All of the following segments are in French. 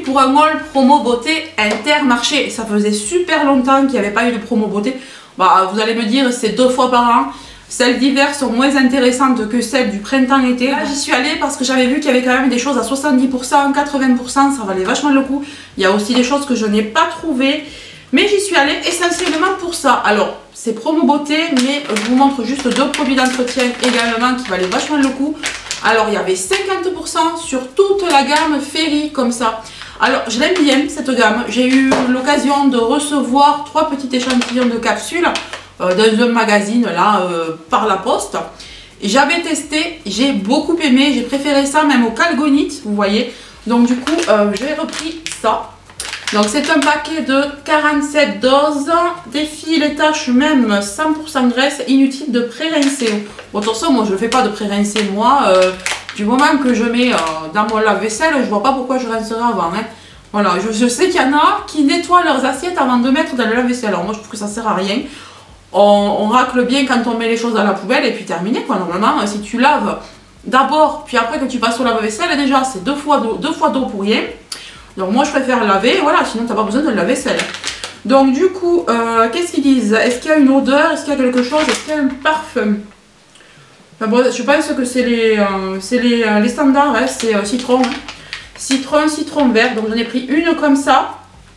pour un haul promo beauté Intermarché. Ça faisait super longtemps qu'il n'y avait pas eu de promo beauté. Bah, vous allez me dire, c'est 2 fois par an. Celles d'hiver sont moins intéressantes que celles du printemps-été. Là, j'y suis allée parce que j'avais vu qu'il y avait quand même des choses à 70%, 80%, ça valait vachement le coup. Il y a aussi des choses que je n'ai pas trouvées. Mais j'y suis allée essentiellement pour ça. Alors, c'est promo beauté, mais je vous montre juste 2 produits d'entretien également qui valaient vachement le coup. Alors, il y avait 50% sur toute la gamme Fairy, comme ça. Alors, je l'aime bien, cette gamme. J'ai eu l'occasion de recevoir 3 petits échantillons de capsules dans un magazine, là, par la poste. J'avais testé, j'ai beaucoup aimé. J'ai préféré ça même au calgonite, vous voyez. Donc, du coup, j'ai repris ça. Donc c'est un paquet de 47 doses, défie les taches même 100% graisse, inutile de pré-rincer. Bon, de toute façon, moi je ne fais pas de pré-rincer, moi, du moment que je mets dans mon lave-vaisselle, je vois pas pourquoi je rincerai avant. Hein. Voilà, je sais qu'il y en a qui nettoient leurs assiettes avant de mettre dans le lave-vaisselle. Alors moi je trouve que ça sert à rien. On racle bien quand on met les choses dans la poubelle et puis terminé quoi. Normalement, si tu laves d'abord, puis après que tu passes au lave-vaisselle, déjà c'est 2 fois d'eau pour rien. Donc moi je préfère laver, voilà, sinon tu n'as pas besoin de laver celle. Donc du coup, qu'est-ce qu'ils disent? Est-ce qu'il y a une odeur? Est-ce qu'il y a quelque chose? Est-ce qu'il y a un parfum? Enfin, bon, je pense que c'est les standards, hein, c'est citron. Hein. Citron vert, donc j'en ai pris une comme ça.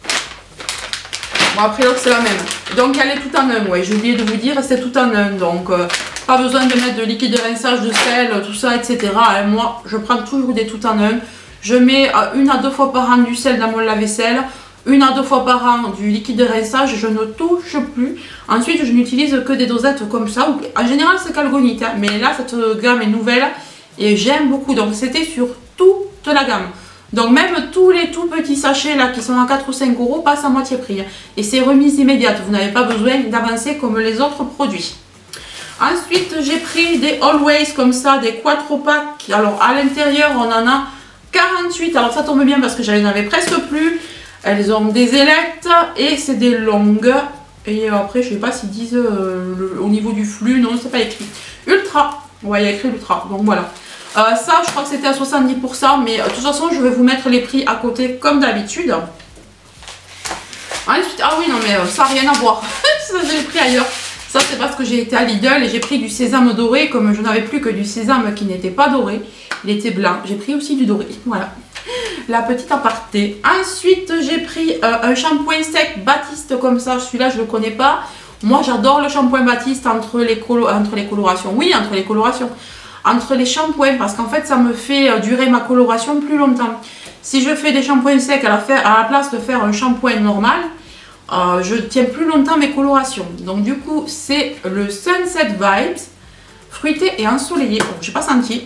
Bon après l'autre c'est la même. Donc elle est tout en un, ouais, j'ai oublié de vous dire, c'est tout en un. Donc pas besoin de mettre de liquide de rinçage, de sel, tout ça, etc. Et moi je prends toujours des tout en un. Je mets 1 à 2 fois par an du sel dans mon lave-vaisselle, 1 à 2 fois par an du liquide de rinçage, je ne touche plus. Ensuite, je n'utilise que des dosettes comme ça. En général, c'est calgonite, hein, mais là, cette gamme est nouvelle et j'aime beaucoup. Donc, c'était sur toute la gamme. Donc, même tous les tout petits sachets là qui sont à 4 ou 5 euros passent à moitié prix. Hein. Et c'est remise immédiate, vous n'avez pas besoin d'avancer comme les autres produits. Ensuite, j'ai pris des Always comme ça, des quattro packs. Alors, à l'intérieur, on en a 48, alors ça tombe bien parce que j'en avais presque plus. Elles ont des ailettes et c'est des longues. Et après, je sais pas s'ils disent au niveau du flux, non, c'est pas écrit. Ultra, ouais, il y a écrit Ultra, donc voilà. Ça, je crois que c'était à 70%, mais de toute façon, je vais vous mettre les prix à côté comme d'habitude. Ensuite, ah oui, non, mais ça n'a rien à voir. Ça, je l'ai pris ailleurs. Ça, c'est parce que j'ai été à Lidl et j'ai pris du sésame doré, comme je n'avais plus que du sésame qui n'était pas doré. Il était blanc. J'ai pris aussi du doré. Voilà. La petite aparté. Ensuite, j'ai pris un shampoing sec Baptiste comme ça. Celui-là, je ne le connais pas. Moi, j'adore le shampoing Baptiste entre les colorations. Oui, entre les colorations. Entre les shampoings, parce qu'en fait, ça me fait durer ma coloration plus longtemps. Si je fais des shampoings secs à la place de faire un shampoing normal, je tiens plus longtemps mes colorations. Donc, du coup, c'est le Sunset Vibes fruité et ensoleillé. Bon, j'ai pas senti.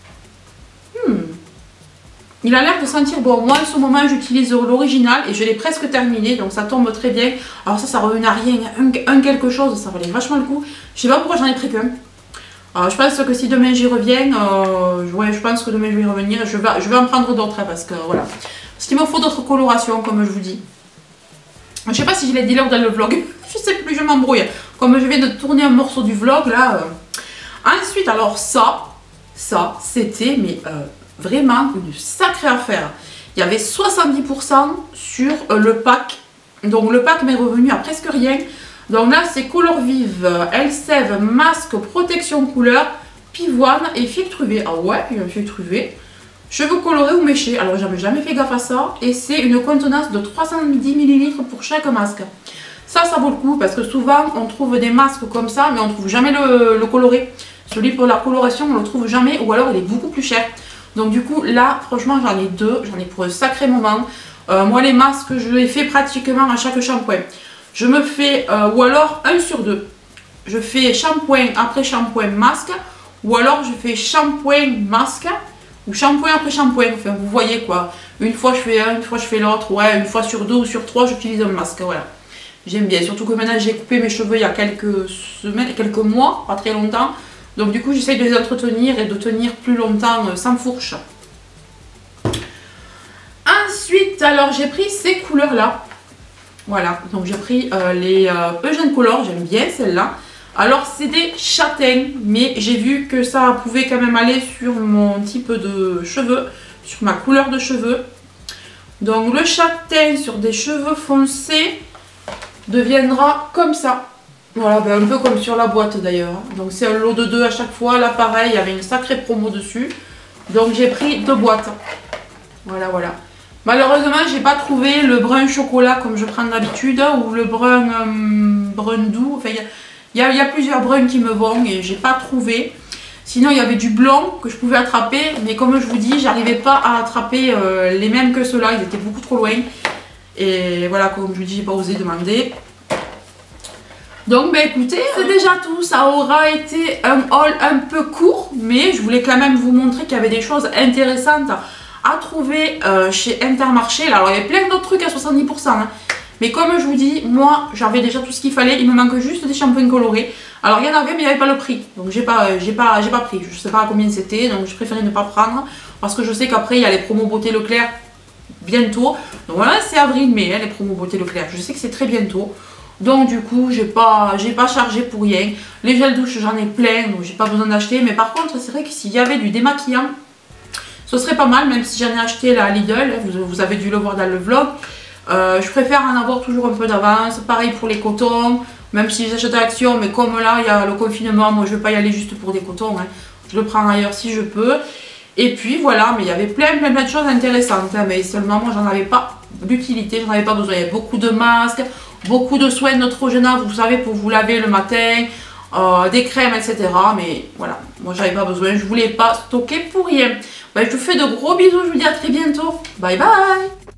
Il a l'air de sentir bon. Moi, en ce moment, j'utilise l'original et je l'ai presque terminé, donc ça tombe très bien. Alors ça revenait à rien, un quelque chose, ça valait vachement le coup. Je sais pas pourquoi j'en ai pris qu'un. Je pense que si demain j'y reviens, ouais, je pense que demain je vais y revenir. Je vais en prendre d'autres, hein, parce que voilà. Parce qu'il me faut d'autres colorations, comme je vous dis. Je sais pas si je l'ai dit là ou dans le vlog. Je sais plus, je m'embrouille. Comme je viens de tourner un morceau du vlog, là. Ensuite, alors ça c'était, mais vraiment une sacrée affaire. Il y avait 70% sur le pack. Donc le pack m'est revenu à presque rien. Donc là c'est couleur vive, Elseve, masque, protection couleur, pivoine et filtre UV. Ah ouais, il y a un filtre UV. Cheveux colorés ou méchés. Alors j'avais jamais fait gaffe à ça. Et c'est une contenance de 310 ml pour chaque masque. Ça vaut le coup parce que souvent on trouve des masques comme ça mais on ne trouve jamais le coloré. Celui pour la coloration on ne le trouve jamais ou alors il est beaucoup plus cher. Donc du coup là franchement j'en ai deux, j'en ai pour un sacré moment. Moi les masques je les fais pratiquement à chaque shampoing. Je me fais ou alors 1 sur 2. Je fais shampoing après shampoing masque ou alors je fais shampoing masque ou shampoing après shampoing. Enfin vous voyez quoi. Une fois je fais un, une fois je fais l'autre. Ouais, une fois sur 2 ou sur 3 j'utilise un masque. Voilà. J'aime bien. Surtout que maintenant j'ai coupé mes cheveux il y a quelques semaines, quelques mois, pas très longtemps. Donc du coup j'essaye de les entretenir et de tenir plus longtemps sans fourche. Ensuite alors j'ai pris ces couleurs là. Voilà, donc j'ai pris les Eugène Color, j'aime bien celle-là. Alors c'est des châtaignes, mais j'ai vu que ça pouvait quand même aller sur mon type de cheveux, sur ma couleur de cheveux. Donc le châtain sur des cheveux foncés deviendra comme ça. Voilà, ben un peu comme sur la boîte d'ailleurs. Donc c'est un lot de 2 à chaque fois. Là pareil, il y avait une sacrée promo dessus. Donc j'ai pris 2 boîtes. Voilà, voilà. Malheureusement, j'ai pas trouvé le brun chocolat comme je prends d'habitude ou le brun, brun doux. Enfin, il y a plusieurs bruns qui me vont et j'ai pas trouvé. Sinon, il y avait du blanc que je pouvais attraper, mais comme je vous dis, j'arrivais pas à attraper les mêmes que ceux-là. Ils étaient beaucoup trop loin. Et voilà, comme je vous dis, j'ai pas osé demander. Donc, ben écoutez, c'est déjà tout. Ça aura été un haul un peu court, mais je voulais quand même vous montrer qu'il y avait des choses intéressantes à trouver chez Intermarché. Alors il y avait plein d'autres trucs à 70%, hein. Mais comme je vous dis, moi j'avais déjà tout ce qu'il fallait. Il me manque juste des shampoings colorés. Alors il y en avait mais il n'y avait pas le prix. Donc j'ai pas pris. Je sais pas à combien c'était. Donc je préférais ne pas prendre. Parce que je sais qu'après il y a les promos beauté Leclerc bientôt. Donc voilà, c'est avril-mai hein, les promos beauté Leclerc. Je sais que c'est très bientôt. Donc du coup j'ai pas chargé pour rien. Les gels douche j'en ai plein. Donc j'ai pas besoin d'acheter. Mais par contre c'est vrai que s'il y avait du démaquillant, ce serait pas mal, même si j'en ai acheté là à Lidl, vous avez dû le voir dans le vlog. Je préfère en avoir toujours un peu d'avance. Pareil pour les cotons, même si j'achète à Action, mais comme là il y a le confinement, moi je ne vais pas y aller juste pour des cotons. Hein. Je le prends ailleurs si je peux. Et puis voilà, mais il y avait plein de choses intéressantes. Hein, mais seulement moi j'en avais pas d'utilité, j'en avais pas besoin. Il y avait beaucoup de masques, beaucoup de soins Neutrogena, vous savez, pour vous laver le matin. Des crèmes, etc. Mais voilà, moi j'avais pas besoin, je voulais pas stocker pour rien. Bah, je vous fais de gros bisous, je vous dis à très bientôt. Bye bye.